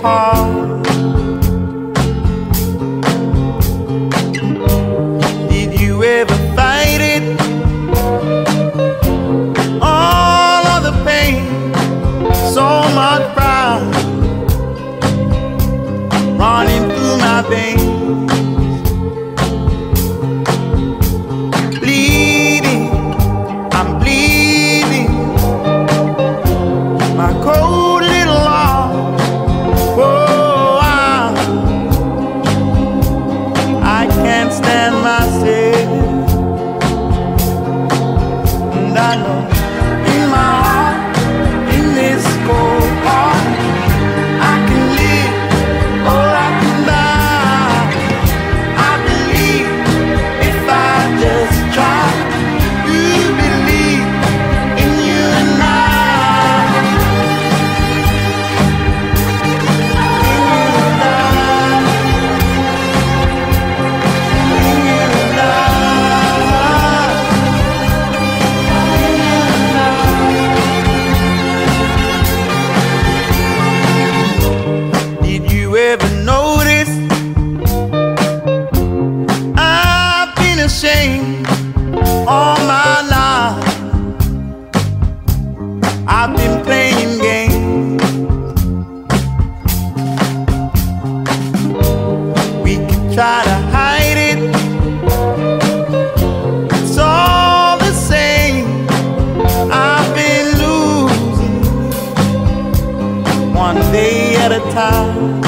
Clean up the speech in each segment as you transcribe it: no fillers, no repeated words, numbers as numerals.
apart. Did you ever fight it? All of the pain, so much pride running through my veins. Bleeding, I'm bleeding, my cold little heart. Oh, I can't stand myself, and I know in my heart, in this cold heart, I can live or I can die. I believe if I just try. You believe in you and I. Did you ever notice I've been ashamed all my life? I've been playing games. We can try to hide it, it's all the same. I've been losing one day at a time.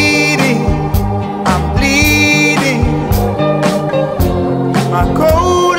Bleeding, I'm bleeding, my cold